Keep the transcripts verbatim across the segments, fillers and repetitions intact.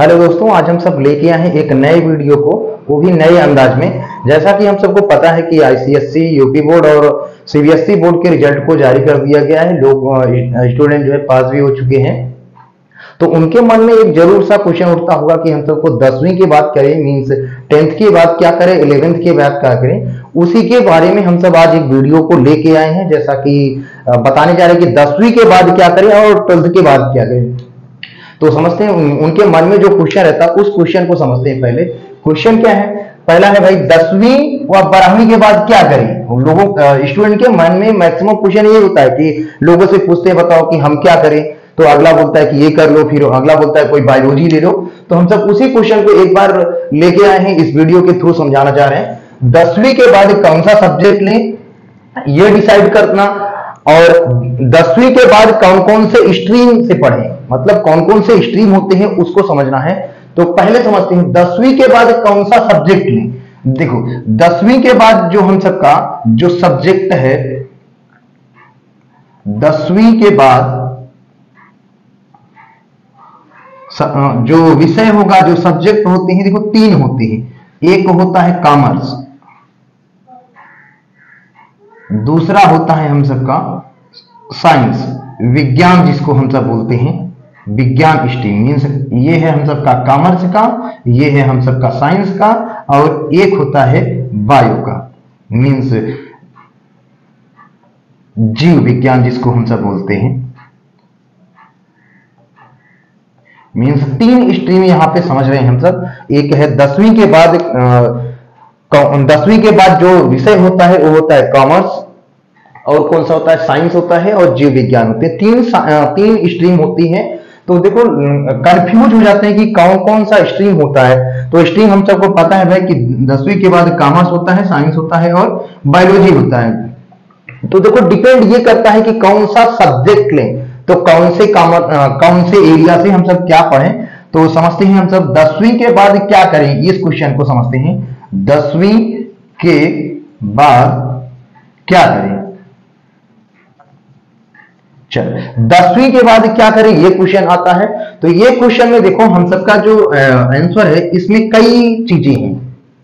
Hello दोस्तों, आज हम सब लेके आए हैं एक नए वीडियो को, वो भी नए अंदाज में। जैसा कि हम सबको पता है कि आईसीएसई, यूपी बोर्ड और सीबीएसई बोर्ड के रिजल्ट को जारी कर दिया गया है। लोग स्टूडेंट जो है पास भी हो चुके हैं, तो उनके मन में एक जरूर सा क्वेश्चन उठता होगा कि हम सबको दसवीं के बाद करें, मीन्स टेंथ के बाद क्या करें, इलेवेंथ के बाद क्या करें। उसी के बारे में हम सब आज एक वीडियो को लेके आए हैं, जैसा कि बताने जा रहे हैं कि दसवीं के बाद क्या करें और ट्वेल्थ के बाद क्या करें। तो समझते हैं उनके मन में जो क्वेश्चन रहता है, उस क्वेश्चन को समझते हैं। पहले क्वेश्चन क्या है? पहला है भाई, दसवीं व बारहवीं के बाद क्या करें। लोगों स्टूडेंट के मन में मैक्सिमम क्वेश्चन ये होता है कि लोगों से पूछते हैं बताओ कि हम क्या करें, तो अगला बोलता है कि ये कर लो, फिर अगला बोलता है कोई बायोलॉजी ले लो। तो हम सब उसी क्वेश्चन को एक बार लेके आए हैं, इस वीडियो के थ्रू समझाना चाह रहे हैं। दसवीं के बाद कौन सा सब्जेक्ट लें ये डिसाइड करना, और दसवीं के बाद कौन कौन से स्ट्रीम से पढ़ें, मतलब कौन कौन से स्ट्रीम होते हैं उसको समझना है। तो पहले समझते हैं दसवीं के बाद कौन सा सब्जेक्ट लें। देखो, दसवीं के बाद जो हम सबका जो सब्जेक्ट है, दसवीं के बाद जो विषय होगा, जो सब्जेक्ट होते हैं, देखो तीन होते हैं। एक होता है कॉमर्स, दूसरा होता है हम सबका साइंस, विज्ञान जिसको हम सब बोलते हैं, विज्ञान स्ट्रीम। मीन्स ये है हम सबका कॉमर्स का, ये है हम सबका साइंस का, और एक होता है बायो का, मीन्स जीव विज्ञान जिसको हम सब बोलते हैं। मीन्स तीन स्ट्रीम यहां पे समझ रहे हैं हम सब। एक है दसवीं के बाद, दसवीं के बाद जो विषय होता है वो होता है कॉमर्स, और कौन सा होता है, साइंस होता है, और जीव विज्ञान होते हैं। तीन तीन स्ट्रीम होती है। तो देखो कंफ्यूज हो जाते हैं कि कौन कौन सा स्ट्रीम होता है। तो स्ट्रीम हम सबको पता है भाई कि दसवीं के बाद कॉमर्स होता है, साइंस होता है, और बायोलॉजी होता है। तो देखो डिपेंड ये करता है कि कौन सा सब्जेक्ट लें, तो कौन से कॉमर्स कौन से एरिया से हम सब क्या पढ़ें। तो समझते हैं हम सब दसवीं के बाद क्या करें, इस क्वेश्चन को समझते हैं। दसवीं के बाद क्या करें, चल दसवीं के बाद क्या करें, ये क्वेश्चन आता है। तो ये क्वेश्चन में देखो हम सबका जो आंसर है, इसमें कई चीजें हैं।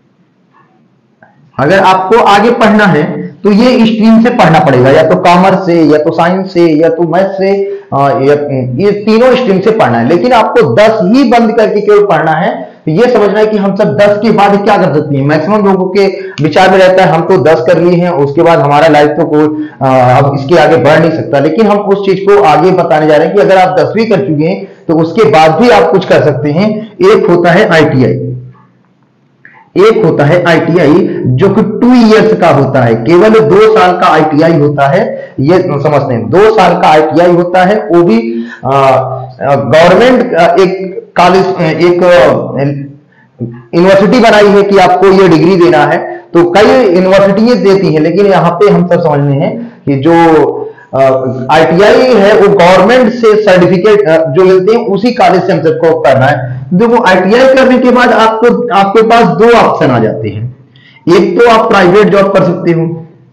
अगर आपको आगे पढ़ना है तो ये स्ट्रीम से पढ़ना पड़ेगा, या तो कॉमर्स से, या तो साइंस से, या तो मैथ से, या ये तीनों स्ट्रीम से पढ़ना है। लेकिन आपको दस ही बंद करके केवल पढ़ना है। तो ये समझना है कि हम सब दस के बाद क्या कर सकते हैं। मैक्सिमम लोगों के विचार में रहता है हम तो दस कर लिए हैं, उसके बाद हमारा लाइफ तो कोई अब इसके आगे बढ़ नहीं सकता। लेकिन हम उस चीज को आगे बताने जा रहे हैं कि अगर आप दसवीं कर चुके हैं तो उसके बाद भी आप कुछ कर सकते हैं। एक होता है आईटीआई, एक होता है आईटीआई जो कि टू इयर्स का होता है, केवल दो साल का आईटीआई होता है। ये समझते हैं, दो साल का आईटीआई होता है, वो भी गवर्नमेंट एक कॉलेज, एक यूनिवर्सिटी बनाई है कि आपको ये डिग्री देना है। तो कई यूनिवर्सिटीज देती है, लेकिन यहाँ पे हम सब समझने हैं कि जो आईटीआई है वो गवर्नमेंट से सर्टिफिकेट जो मिलते हैं उसी कॉलेज से हम सबको करना है। देखो आईटीआई करने के बाद आपको आपके पास दो ऑप्शन आ जाते हैं। एक तो आप प्राइवेट जॉब कर सकते हो,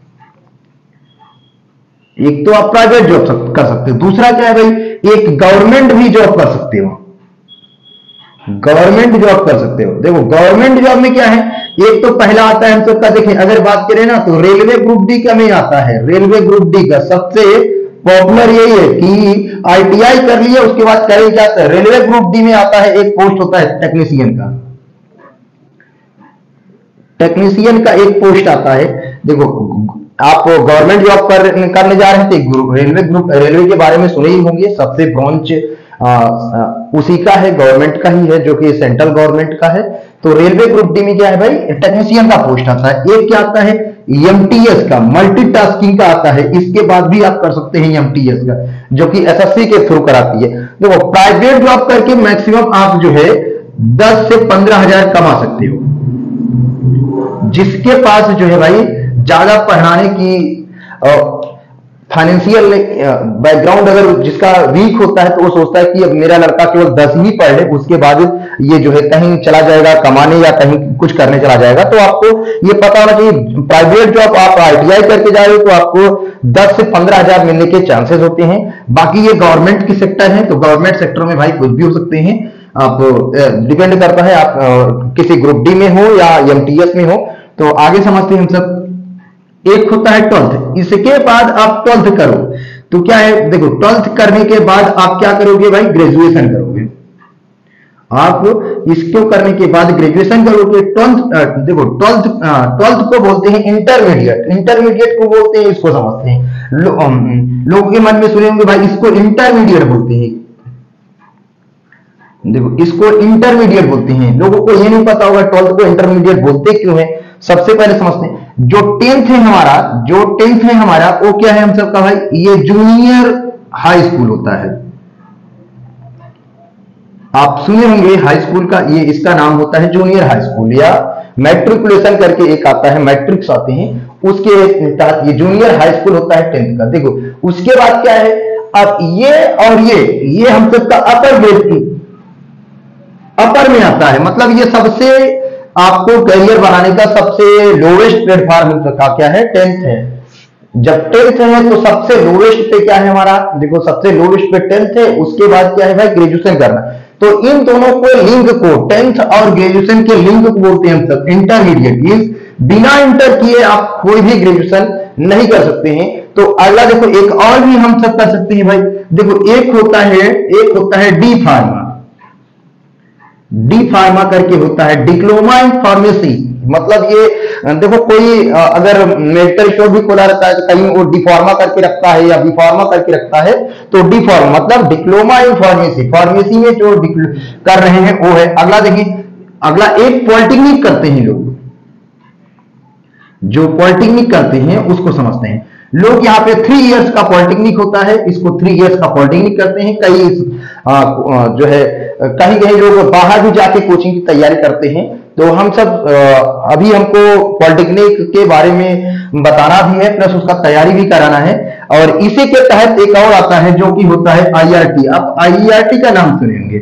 एक तो आप प्राइवेट जॉब कर सकते हो, दूसरा क्या है भाई, एक गवर्नमेंट भी जॉब कर सकते हो, गवर्नमेंट जॉब कर सकते हो। देखो गवर्नमेंट जॉब में क्या है, एक तो पहला आता है हम सबका, देखें अगर बात करें ना तो रेलवे ग्रुप डी का में आता है। रेलवे ग्रुप डी का सबसे पॉपुलर यही है कि आईटीआई कर लिया उसके बाद करें क्या, रेलवे ग्रुप डी में आता है एक पोस्ट होता है टेक्नीशियन का, टेक्नीशियन का एक पोस्ट आता है। देखो आप गवर्नमेंट जॉब कर, करने जा रहे हैं तो रेलवे ग्रुप, रेलवे के बारे में सुने ही होंगे, सबसे ब्रांच उसी का है, गवर्नमेंट का ही है, जो कि सेंट्रल गवर्नमेंट का है। तो रेलवे ग्रुप डी में क्या है भाई, टेक्नीशियन का पोस्ट आता है। एक क्या आता है, एमटीएस का, मल्टीटास्किंग का आता है। इसके बाद भी आप कर सकते हैं एमटीएस का, जो कि एसएससी के थ्रू कराती है। देखो प्राइवेट जॉब करके मैक्सिमम आप जो है दस से पंद्रह हजार कमा सकते हो। जिसके पास जो है भाई ज्यादा पढ़ाने की फाइनेंशियल बैकग्राउंड अगर जिसका वीक होता है, तो वो सोचता है कि अब मेरा लड़का केवल दस ही पढ़ ले, उसके बाद ये जो है कहीं चला जाएगा कमाने या कहीं कुछ करने चला जाएगा। तो आपको ये पता होना चाहिए, प्राइवेट जॉब आप आईटीआई करके जा रहे हो तो आपको दस से पंद्रह हजार मिलने के चांसेस होते हैं। बाकी ये गवर्नमेंट की सेक्टर है, तो गवर्नमेंट सेक्टर में भाई कुछ भी हो सकते हैं। आप डिपेंड करता है आप आ, किसी ग्रुप डी में हो या एमटीएस में हो। तो आगे समझते हैं हम सब। एक होता है ट्वेल्थ, इसके बाद आप ट्वेल्थ करो तो क्या है, देखो ट्वेल्थ करने के बाद आप क्या करोगे भाई, ग्रेजुएशन करोगे। आप इसको करने के बाद ग्रेजुएशन करोगे। ट्वेल्थ देखो ट्वेल्थ ट्वेल्थ को बोलते हैं इंटरमीडिएट, इंटरमीडिएट को बोलते हैं, इसको समझते हैं। लो, लोगों के मन में सुने होंगे भाई इसको इंटरमीडिएट बोलते हैं, देखो इसको इंटरमीडिएट बोलते हैं। लोगों को ये नहीं पता होगा ट्वेल्थ को इंटरमीडिएट बोलते क्यों है। सबसे पहले समझते हैं, जो टेंथ है हमारा, जो टेंथ है हमारा वो क्या है हम सबका भाई, ये जूनियर हाई स्कूल होता है। आप सुने होंगे हाई स्कूल का, ये इसका नाम होता है जूनियर हाई स्कूल, या मैट्रिकुलेशन करके एक आता है, मैट्रिक्स आते हैं, उसके तहत ये जूनियर हाई स्कूल होता है टेंथ का। देखो उसके बाद क्या है, अब ये और ये ये हम सबका अपर ग्रेड की अपर में आता है, मतलब ये सबसे आपको करियर बनाने का सबसे लोवेस्ट प्लेटफॉर्म का क्या है, टेंथ है। जब टेंथ है तो सबसे लोवेस्ट पे क्या है हमारा, देखो सबसे लोवेस्ट पे टेंथ है, उसके बाद क्या है भाई, ग्रेजुएशन करना। तो इन दोनों को लिंक को, टेंथ और ग्रेजुएशन के लिंक को बोलते हैं हम सब इंटरमीडिएट। मींस बिना इंटर किए आप कोई भी ग्रेजुएशन नहीं कर सकते हैं। तो अगला देखो एक और भी हम सब कर सकते हैं भाई, देखो एक होता है एक होता है डी फार्मा, डी फार्मा करके होता है, डिप्लोमा इन फार्मेसी। मतलब ये देखो कोई अगर मेडिकल स्टोर भी खोला रहता है तो कहीं वो डी फार्मा करके रखता है या बी फार्मा करके रखता है, तो डी फार्मा मतलब डिप्लोमा इन फार्मेसी, फार्मेसी में जो कर रहे हैं वो है। अगला देखिए, अगला एक पॉलिटेक्निक करते हैं लोग, जो पॉलिटेक्निक करते हैं उसको समझते हैं लोग। यहाँ पे थ्री इयर्स का पॉलिटेक्निक होता है, इसको थ्री इयर्स का पॉलिटेक्निक करते हैं। कई आ, जो है कहीं कहीं लोग बाहर भी जाके कोचिंग की तैयारी करते हैं। तो हम सब आ, अभी हमको पॉलिटेक्निक के बारे में बताना भी है, प्लस उसका तैयारी भी कराना है। और इसी के तहत एक और आता है जो कि होता है आईआरटी। आप आईआरटी का नाम सुनेंगे,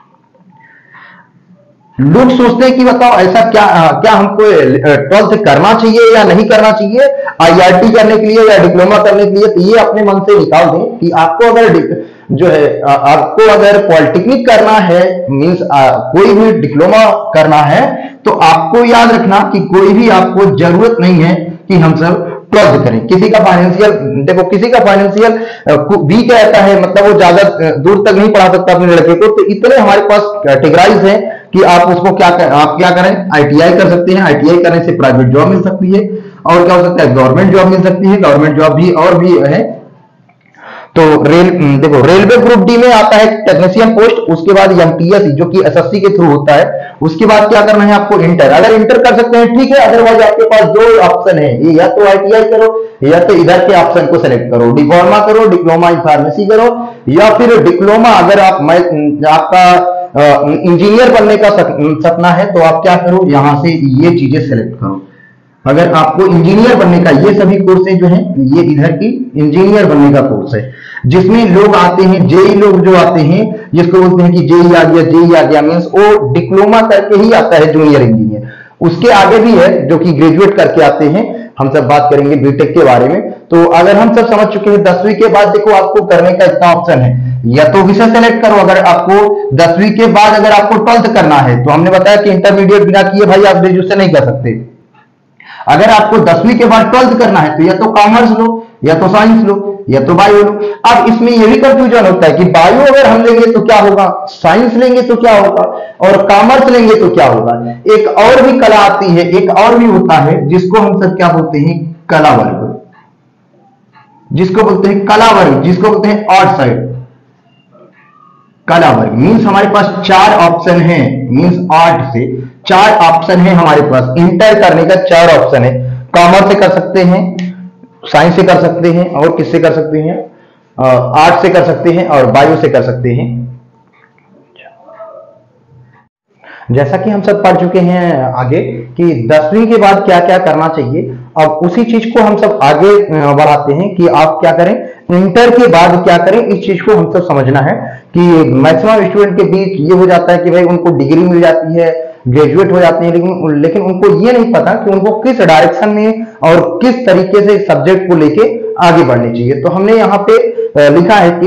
लोग सोचते हैं कि बताओ ऐसा क्या क्या हमको ट्वेल्थ करना चाहिए या नहीं करना चाहिए आईआरटी करने के लिए या डिप्लोमा करने के लिए। तो ये अपने मन से निकाल दें कि आपको अगर जो है आपको अगर पॉलिटेक्निक करना है, मींस कोई भी डिप्लोमा करना है, तो आपको याद रखना कि कोई भी आपको जरूरत नहीं है कि हम सब ट्वेल्थ करें। किसी का फाइनेंशियल देखो किसी का फाइनेंशियल वीक रहता है, मतलब वो ज्यादा दूर तक नहीं पढ़ा सकता अपने लड़के को, तो इतने हमारे पास कैटेगराइज है कि आप उसको क्या कर, आप क्या करें, आईटीआई कर सकते हैं। आईटीआई करने से प्राइवेट जॉब मिल सकती है, और क्या हो सकता है, गवर्नमेंट जॉब मिल सकती है। गवर्नमेंट जॉब भी और भी है। तो रेल देखो रेलवे ग्रुप डी में आता है टेक्नीशियन पोस्ट, उसके बाद एमटीएस जो कि एसएससी के थ्रू होता है। उसके बाद क्या करना है आपको, इंटर। अगर इंटर कर सकते हैं ठीक है, अदरवाइज आपके पास दो ऑप्शन है, या तो आईटीआई करो या तो इधर के ऑप्शन को सेलेक्ट करो, डिप्लोमा करो, डिप्लोमा इन फार्मेसी करो, या फिर डिप्लोमा अगर आप मैं आपका इंजीनियर बनने का सपना है तो आप क्या करो, यहां से ये चीजें सेलेक्ट करो। अगर आपको इंजीनियर बनने का, ये सभी कोर्सेज जो हैं ये इधर की इंजीनियर बनने का कोर्स है, जिसमें लोग आते हैं जेई लोग जो आते हैं, जिसको बोलते हैं कि जेई आ गया, जेई आ गया मींस वो डिप्लोमा करके ही आता है जूनियर इंजीनियर। उसके आगे भी है जो कि ग्रेजुएट करके आते हैं। हम सब बात करेंगे बीटेक के बारे में। तो अगर हम सब समझ चुके हैं, दसवीं के बाद देखो आपको करने का इतना ऑप्शन है, या तो विषय सेलेक्ट करो। अगर आपको दसवीं के बाद अगर आपको ट्वेल्थ करना है तो हमने बताया कि इंटरमीडिएट बिना किए भाई आप ग्रेजुएशन नहीं कर सकते। अगर आपको दसवीं के बाद ट्वेल्थ करना है तो या तो कॉमर्स लो, या तो साइंस लो, या तो बायो लो। अब इसमें यह भी कंफ्यूजन होता है कि बायो अगर हम लेंगे तो क्या होगा, साइंस लेंगे तो क्या होगा, और कॉमर्स लेंगे तो क्या होगा। एक और भी कला आती है, एक और भी होता है जिसको हम सब क्या बोलते हैं, कला वर्ग, जिसको बोलते हैं कला वर्ग, जिसको बोलते हैं आर्ट साइड। कला वर्ग मींस हमारे पास चार ऑप्शन है, मींस आर्ट से चार ऑप्शन है हमारे पास। इंटर करने का चार ऑप्शन है, कॉमर्स से कर सकते हैं, साइंस से कर सकते हैं, और किससे कर सकते हैं, आर्ट से कर सकते हैं, और बायो से कर सकते हैं। जैसा कि हम सब पढ़ चुके हैं आगे कि दसवीं के बाद क्या क्या करना चाहिए, अब उसी चीज को हम सब आगे बढ़ाते हैं कि आप क्या करें, इंटर के बाद क्या करें। इस चीज को हम सब समझना है कि मैक्सिमम स्टूडेंट के बीच ये हो जाता है कि भाई उनको डिग्री मिल जाती है, ग्रेजुएट हो जाते हैं, लेकिन लेकिन उनको ये नहीं पता कि उनको किस डायरेक्शन में और किस तरीके से सब्जेक्ट को लेके आगे बढ़नी चाहिए। तो हमने यहाँ पे लिखा है कि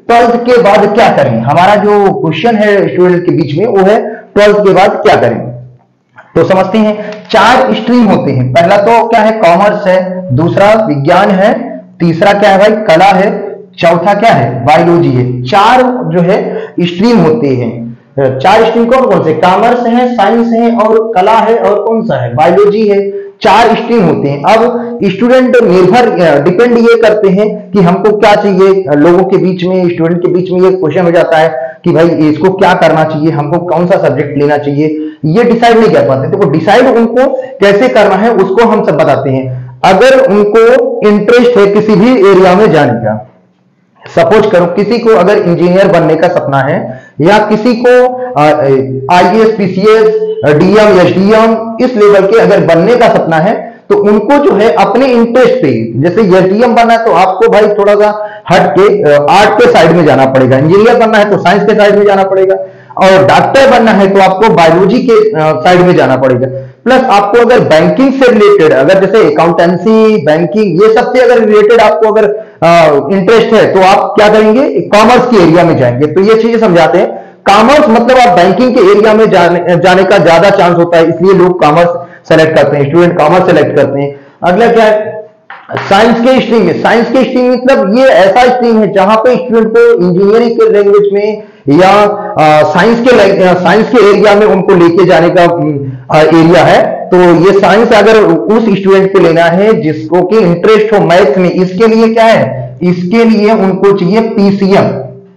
ट्वेल्थ के बाद क्या करें। हमारा जो क्वेश्चन है स्टूडेंट के बीच में वो है ट्वेल्थ के बाद क्या करें। तो समझते हैं, चार स्ट्रीम होते हैं। पहला तो क्या है, कॉमर्स है, दूसरा विज्ञान है, तीसरा क्या है भाई, कला है, चौथा क्या है, बायोलॉजी है। चार जो है स्ट्रीम होते हैं। चार स्ट्रीम कौन कौन से, कॉमर्स है, साइंस है और कला है और कौन सा है, बायोलॉजी है। चार स्ट्रीम होते हैं। अब स्टूडेंट निर्भर डिपेंड ये करते हैं कि हमको क्या चाहिए। लोगों के बीच में, स्टूडेंट के बीच में ये क्वेश्चन हो जाता है कि भाई इसको क्या करना चाहिए, हमको कौन सा सब्जेक्ट लेना चाहिए, ये डिसाइड नहीं कर पाते। तो डिसाइड उनको कैसे करना है उसको हम सब बताते हैं। अगर उनको इंटरेस्ट है किसी भी एरिया में जाने का, सपोज करो किसी को अगर इंजीनियर बनने का सपना है, या किसी को आईएएस, पीसीएस, डीएम, एसडीएम इस लेवल के अगर बनने का सपना है, तो उनको जो है अपने इंटरेस्ट पे, जैसे एसडीएम बनना है तो आपको भाई थोड़ा सा हट के आर्ट के साइड में जाना पड़ेगा, इंजीनियर बनना है तो साइंस के साइड में जाना पड़ेगा, और डॉक्टर बनना है तो आपको बायोलॉजी के साइड में जाना पड़ेगा। प्लस आपको अगर बैंकिंग से रिलेटेड, अगर जैसे अकाउंटेंसी, बैंकिंग ये सब से अगर रिलेटेड आपको अगर इंटरेस्ट है तो आप क्या करेंगे, कॉमर्स के एरिया में जाएंगे। तो ये चीजें समझाते हैं। कॉमर्स मतलब आप बैंकिंग के एरिया में जाने जाने का ज्यादा चांस होता है, इसलिए लोग कॉमर्स सेलेक्ट करते हैं, स्टूडेंट कॉमर्स सेलेक्ट करते हैं। अगला क्या है, साइंस के स्ट्रीम में। साइंस के स्ट्रीम मतलब ये ऐसा स्ट्रीम है जहां पे स्टूडेंट को इंजीनियरिंग के लैंग्वेज में या साइंस के साइंस के एरिया में उनको लेके जाने का एरिया है। तो ये साइंस अगर उस स्टूडेंट को लेना है जिसको कि इंटरेस्ट हो मैथ में, इसके लिए क्या है, इसके लिए उनको चाहिए पीसीएम।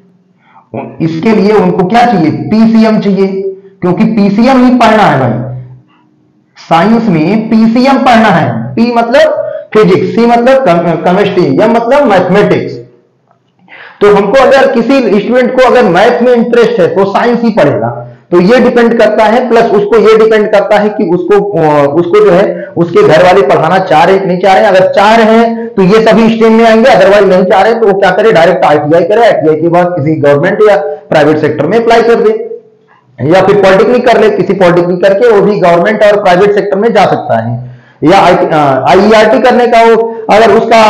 इसके लिए उनको क्या चाहिए, पीसीएम चाहिए, क्योंकि पीसीएम ही पढ़ना है भाई। साइंस में पीसीएम पढ़ना है। पी मतलब फिजिक्स, सी मतलब केमिस्ट्री, एम मतलब मैथमेटिक्स। तो हमको अगर किसी स्टूडेंट को अगर मैथ में इंटरेस्ट है तो साइंस ही पढ़ेगा। तो ये डिपेंड करता है, प्लस उसको ये डिपेंड करता है कि उसको उसको जो है उसके घर वाले पढ़ाना चाह रहे नहीं चाह रहे। अगर चाह रहे हैं तो ये सभी स्ट्रीम में आएंगे, अदरवाइज नहीं चाह रहे तो वो क्या करे, डायरेक्ट आईटीआई करे, आईटीआई के बाद किसी गवर्नमेंट या प्राइवेट सेक्टर में अप्लाई कर दे, या फिर पॉलिटेक्निक कर ले, किसी पॉलिटेक्निक करके वो भी गवर्नमेंट और प्राइवेट सेक्टर में जा सकता है। या आईईआरटी करने का वो अगर उसका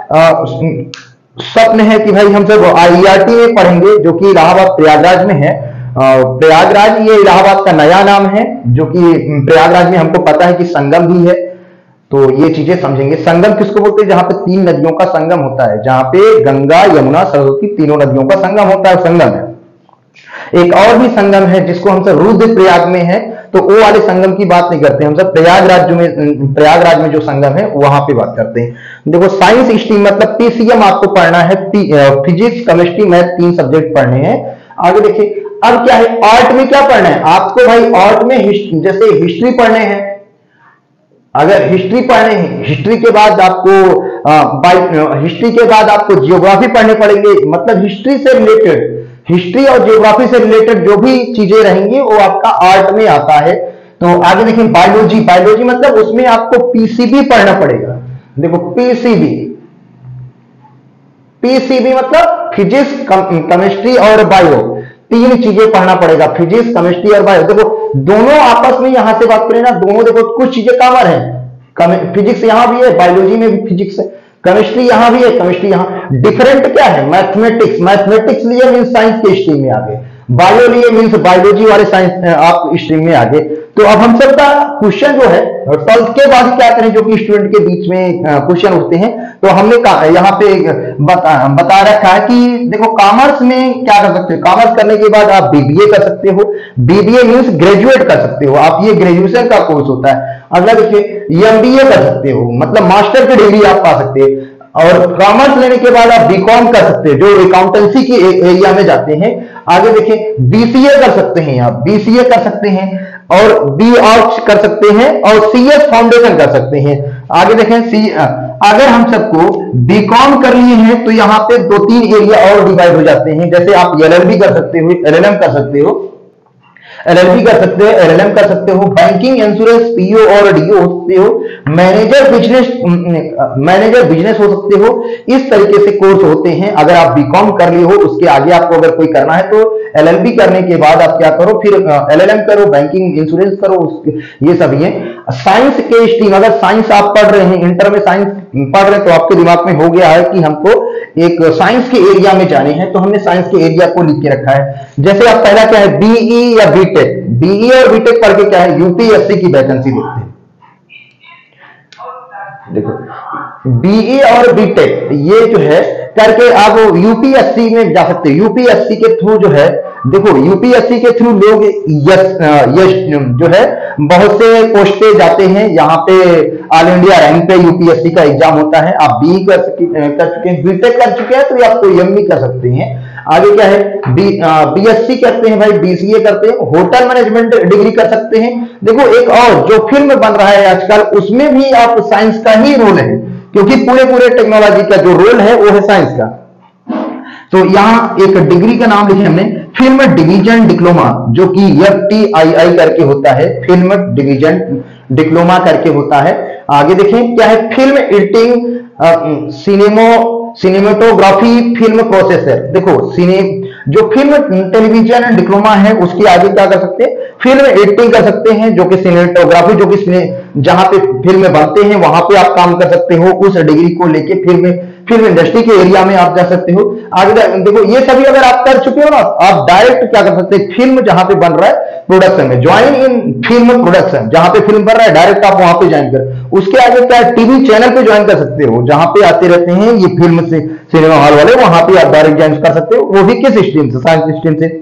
स्वप्न है कि भाई हम सब आईईआरटी में पढ़ेंगे, जो कि इलाहाबाद प्रयागराज में है। प्रयागराज ये इलाहाबाद का नया नाम है, जो कि प्रयागराज में हमको पता है कि संगम भी है। तो ये चीजें समझेंगे। संगम किसको बोलते हैं, जहां पे तीन नदियों का संगम होता है, जहां पे गंगा, यमुना, सरस्वती तीनों नदियों का संगम होता है, संगम है। एक और भी संगम है जिसको हम सब रुद्रप्रयाग में है, तो वो वाले संगम की बात नहीं करते हम सब, प्रयागराज में प्रयागराज में जो संगम है वहां पे बात करते हैं। देखो साइंस स्ट्रीम मतलब पीसीएम आपको पढ़ना है, फिजिक्स, केमिस्ट्री, मैथ तीन सब्जेक्ट पढ़ने हैं। आगे देखिए, अब क्या है, आर्ट में क्या पढ़ना है आपको भाई, आर्ट में जैसे हिस्ट्री पढ़ने हैं। अगर हिस्ट्री पढ़ने हैं, हिस्ट्री के बाद आपको हिस्ट्री के बाद आपको जियोग्राफी पढ़ने पड़ेंगे। मतलब हिस्ट्री से रिलेटेड, हिस्ट्री और जियोग्राफी से रिलेटेड जो भी चीजें रहेंगी वो आपका आर्ट में आता है। तो आगे देखिए, बायोलॉजी। बायोलॉजी मतलब उसमें आपको पीसीबी पढ़ना पड़ेगा। देखो पीसीबी, पीसीबी मतलब फिजिक्स, केमिस्ट्री और बायो, तीन चीजें पढ़ना पड़ेगा, फिजिक्स, केमिस्ट्री और बायो। देखो दोनों आपस में यहां से बात करें ना, दोनों देखो कुछ चीजें कवर है। फिजिक्स यहां भी है, बायोलॉजी में भी फिजिक्स है, केमिस्ट्री यहां भी है, केमिस्ट्री यहां। डिफरेंट क्या है, मैथमेटिक्स। मैथमेटिक्स लिए मीन साइंस के स्ट्रीम में आगे, बायो लिए मीन्स बायोलॉजी वाले साइंस आप स्ट्रीम में आगे। तो अब हम सबका क्वेश्चन जो है ट्वेल्थ के बाद क्या करें, जो कि स्टूडेंट के बीच में क्वेश्चन उठते हैं। तो हमने यहाँ पे बता, बता रखा है कि देखो कॉमर्स में क्या कर सकते हो, कॉमर्स करने के बाद आप बीबीए कर सकते हो। बीबीए मीन्स ग्रेजुएट कर सकते हो आप, ये ग्रेजुएशन का कोर्स होता है। अगला देखिए, एमबीए कर सकते हो, मतलब मास्टर की डिग्री आप पा सकते हैं। और कॉमर्स लेने के बाद आप बीकॉम कर सकते हैं, जो अकाउंटेंसी के एरिया में जाते हैं। आगे देखिए, बीसीए कर सकते हैं आप, बीसीए कर सकते हैं, और बी ऑर्ट्स कर सकते हैं, और सीएस फाउंडेशन कर सकते हैं। आगे देखें, सी अगर हम सबको बीकॉम कर लिए हैं तो यहाँ पे दो तीन एरिया और डिवाइड हो जाते हैं। जैसे आप एलएलबी कर सकते हो, एलएलएम कर सकते हो, एलएलबी कर सकते हो, एलएलएम कर सकते हो, बैंकिंग, इंश्योरेंस, पीओ और डीओ हो सकते हो, मैनेजर बिजनेस मैनेजर बिजनेस हो सकते हो। इस तरीके से कोर्स होते हैं। अगर आप बीकॉम कर लिए हो, उसके आगे आपको अगर कोई करना है तो एलएलबी करने के बाद आप क्या करो, फिर एलएलएम करो, बैंकिंग, इंश्योरेंस करो, ये सब ये। साइंस के स्ट्रीम, अगर साइंस आप पढ़ रहे हैं, इंटर में साइंस पढ़ रहे तो आपके दिमाग में हो गया है कि हमको एक साइंस के एरिया में जाने हैं, तो हमने साइंस के एरिया को लिख के रखा है। जैसे आप पहला क्या है, बीई या बीटेक, बीई और बीटेक पढ़ के क्या है, यूपीएससी की वैकेंसी देखते हैं। देखो बीई और बीटेक ये जो है करके आप यूपीएससी में जा सकते हैं। यूपीएससी के थ्रू जो है, देखो यूपीएससी के थ्रू लोग यस यस जो है बहुत से पोस्ट पे जाते हैं, यहाँ पे ऑल इंडिया रैंक पे यूपीएससी का एग्जाम होता है। आप बी कर कर चुके हैं, बीटेक कर चुके हैं, तो आप एम भी कर सकते हैं। आगे क्या है, बी बीएससी करते हैं भाई, बीसीए करते हैं, होटल मैनेजमेंट डिग्री कर सकते हैं। देखो एक और जो फिल्म बन रहा है आजकल, उसमें भी आप साइंस का ही रोल है, क्योंकि पूरे पूरे टेक्नोलॉजी का जो रोल है वो है साइंस का। तो यहां एक डिग्री का नाम लिखे हमने, फिल्म डिवीजन डिप्लोमा, जो कि एफ टी आई आई करके होता है, फिल्म डिवीजन डिप्लोमा करके होता है। आगे देखें क्या है, फिल्म एडिटिंग, सिनेमो सिनेमेटोग्राफी, फिल्म प्रोसेसर। देखो सिने जो फिल्म टेलीविजन डिप्लोमा है उसके आगे क्या कर सकते हैं, फिल्म एडिटिंग कर सकते हैं, जो कि सिनेमेटोग्राफी, जो कि जहां पे फिल्म बनते हैं वहां पे आप काम कर सकते हो। उस डिग्री को लेके फिल्म फिल्म इंडस्ट्री के एरिया में आप जा सकते हो। आगे देखो ये सभी अगर आप कर चुके हो ना, आप डायरेक्ट क्या कर सकते हैं, फिल्म जहां पे बन रहा है प्रोडक्शन में, ज्वाइन इन फिल्म प्रोडक्शन, जहां पे फिल्म बन रहा है डायरेक्ट आप वहां पे ज्वाइन कर। उसके आगे क्या है, टीवी चैनल पे ज्वाइन कर सकते हो, जहां पे आते रहते हैं ये फिल्म से सिनेमा हॉल वाले, वहां पे आप डायरेक्ट ज्वाइन कर सकते हो, वो भी किस स्ट्रीम से, साइंस स्ट्रीम से।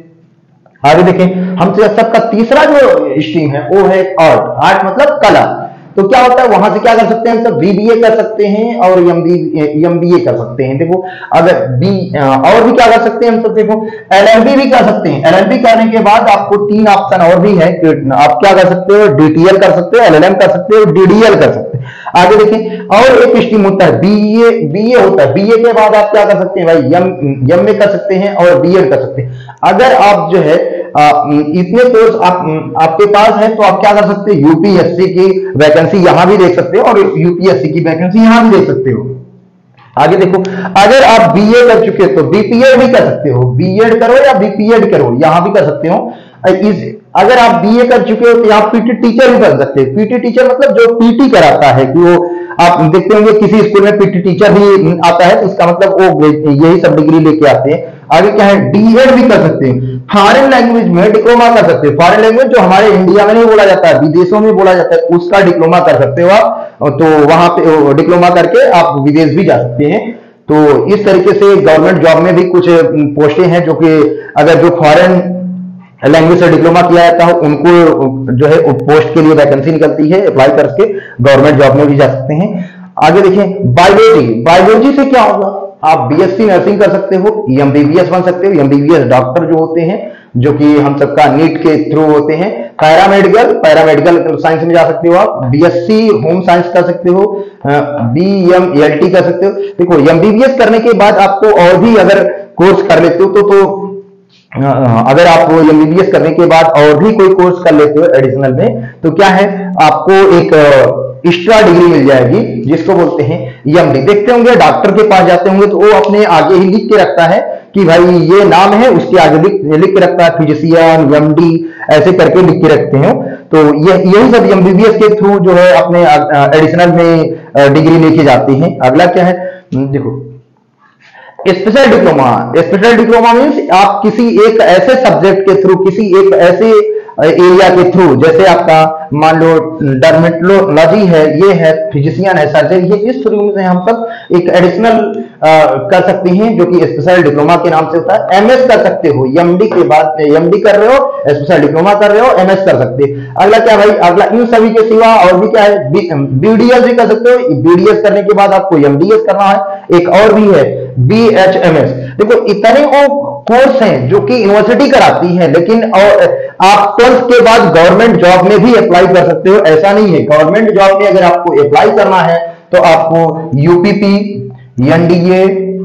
आगे देखें हमसे सबका तीसरा जो स्ट्रीम है वो है आर्ट। आर्ट मतलब कला। तो क्या होता है, वहां से क्या कर सकते हैं हम सब, बीबीए कर सकते हैं और एमबीए कर सकते हैं। देखो अगर बी और भी क्या कर सकते हैं हम सब, देखो एलएलबी भी कर सकते हैं। एलएलबी करने के बाद आपको तीन ऑप्शन और भी है, आप क्या कर सकते हो, डीटीएल कर सकते हो, एलएलएम कर सकते हो, डीडीएल कर सकते हैं। आगे देखें और एक स्ट्रीम होता है बीए, बीए होता है, बीए के बाद आप क्या कर सकते हैं भाई, एम एम ए कर सकते हैं और बीएड कर सकते हैं। अगर आप जो है आ, इतने कोर्स आप आपके पास है तो आप क्या कर सकते हैं, यूपीएससी की वैकेंसी यहां भी देख सकते हो और यूपीएससी की वैकेंसी यहां भी देख सकते हो। आगे देखो अगर आप बीए कर चुके हो तो बीपीएड भी कर सकते हो, बीएड करो या बीपीएड करो, यहां भी कर सकते हो। इस अगर आप बीए कर चुके हो तो आप पीटी टीचर भी बन सकते हैं। पीटी टीचर मतलब जो पीटी कराता है, कि वो आप देखते होंगे किसी स्कूल में पीटी टीचर भी आता है, तो इसका मतलब वो यही सब डिग्री लेके आते हैं। आगे क्या है, डीएड भी कर सकते हैं। फॉरेन लैंग्वेज में डिप्लोमा कर सकते हैं। फॉरेन लैंग्वेज जो हमारे इंडिया में नहीं बोला जाता है, विदेशों में बोला जाता है, उसका डिप्लोमा कर सकते हो आप। तो वहां पे डिप्लोमा करके आप विदेश भी जा सकते हैं। तो इस तरीके से गवर्नमेंट जॉब में भी कुछ पोस्टें हैं, जो कि अगर जो फॉरेन लैंग्वेज से डिप्लोमा किया जाता है उनको जो है पोस्ट के लिए वैकेंसी निकलती है, अप्लाई करके गवर्नमेंट जॉब में भी जा सकते हैं। आगे देखें बायोलॉजी। बायोलॉजी से क्या होगा, आप बीएससी नर्सिंग कर सकते हो, एमबीबीएस बन सकते हो, एमबीबीएस डॉक्टर जो होते हैं, जो कि हम सबका नीट के थ्रू होते हैं। पैरामेडिकल, पैरामेडिकल साइंस में जा सकते हो आप। बीएससी होम साइंस कर सकते हो, बीएमएलटी कर सकते हो। देखो एमबीबीएस करने के बाद आपको और भी अगर कोर्स कर लेते हो तो तो अगर आप एमबीबीएस करने के बाद और भी कोई कोर्स कर लेते हो एडिशनल में, तो क्या है आपको एक एक्स्ट्रा डिग्री मिल जाएगी, जिसको बोलते हैं एमडी। देखते होंगे डॉक्टर के पास जाते होंगे तो वो अपने आगे ही लिख के रखता है कि भाई ये नाम है, उसके आगे लिख, लिख के रखता है फिजिशियन, एमडी, ऐसे करके लिख के रखते हैं। तो ये यही सब एमबीबीएस के थ्रू जो है अपने एडिशनल में डिग्री लेके जाते हैं। अगला क्या है, देखो special diploma. Special diploma means आप किसी एक ऐसे सब्जेक्ट के थ्रू, किसी एक ऐसे एरिया के थ्रू, जैसे आपका मान लो डर्मेटोलॉजी है, ये है फिजिशियन है, सर्जन, ये इस थ्रू से हम सब एक एडिशनल कर सकते हैं, जो कि स्पेशल डिप्लोमा के नाम से होता है। एमएस कर सकते हो, एमडी के बाद एमडी कर रहे हो, स्पेशल डिप्लोमा कर रहे हो, एमएस कर सकते हैं। अगला क्या भाई, अगला इन सभी के सिवा और भी क्या है, बीडीएस भी कर सकते हो। बीडीएस करने के बाद आपको एमडीएस करना है। एक और भी है बीएचएमएस। देखो इतने वो कोर्स हैं जो कि यूनिवर्सिटी कराती है, लेकिन और आप ट्वेल्थ के बाद गवर्नमेंट जॉब में भी अप्लाई कर सकते हो। ऐसा नहीं है, गवर्नमेंट जॉब में अगर आपको अप्लाई करना है तो आपको यूपीपी, एनडीए,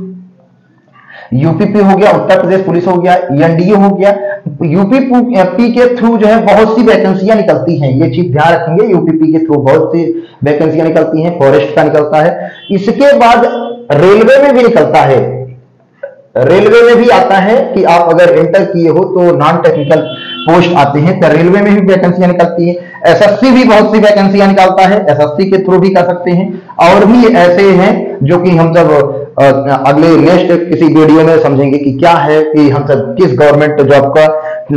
यूपीपी हो गया, उत्तर प्रदेश पुलिस हो गया, एनडीए हो गया, यूपीपी के थ्रू जो है बहुत सी वैकेंसियां निकलती हैं। ये चीज ध्यान रखेंगे, यूपीपी के थ्रू बहुत सी वैकेंसियां निकलती हैं। फॉरेस्ट का निकलता है, इसके बाद रेलवे में भी निकलता है। रेलवे में भी आता है कि आप अगर इंटर किए हो तो नॉन टेक्निकल पोस्ट आते हैं, तो रेलवे में भी वैकेंसियां निकलती है। एसएससी भी बहुत सी वैकेंसियां निकालता है, एसएससी के थ्रू भी कर सकते हैं। और भी ऐसे हैं जो कि हम सब अगले नेक्स्ट किसी वीडियो में समझेंगे कि क्या है कि हम सब किस गवर्नमेंट जॉब का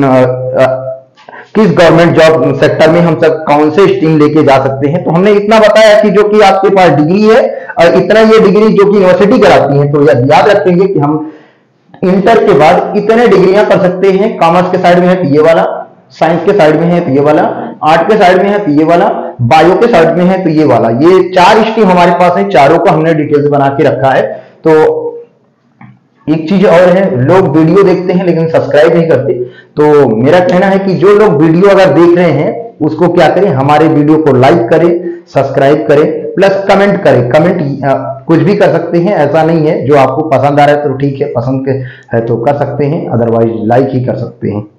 किस गवर्नमेंट जॉब सेक्टर में हम सब कौन से स्ट्रीम लेके जा सकते हैं। तो हमने इतना बताया कि जो कि आपके पास डिग्री है और इतना ये डिग्री जो कि यूनिवर्सिटी कराती है, तो याद रखेंगे कि हम इंटर के बाद इतने डिग्रियां कर सकते हैं। कॉमर्स के साइड में है तो ये वाला, साइंस के साइड में है तो ये वाला, आर्ट के साइड में है तो ये वाला, बायो के साइड में है तो ये वाला। ये चार स्ट्रीम हमारे पास है, चारों को हमने डिटेल्स बना के रखा है। तो एक चीज और है, लोग वीडियो देखते हैं लेकिन सब्सक्राइब नहीं करते। तो मेरा कहना है कि जो लोग वीडियो अगर देख रहे हैं उसको क्या करें, हमारे वीडियो को लाइक करें, सब्सक्राइब करें, प्लस कमेंट करें। कमेंट कुछ भी कर सकते हैं, ऐसा नहीं है। जो आपको पसंद आ रहा है तो ठीक है, पसंद है तो कर सकते हैं, अदरवाइज लाइक ही कर सकते हैं।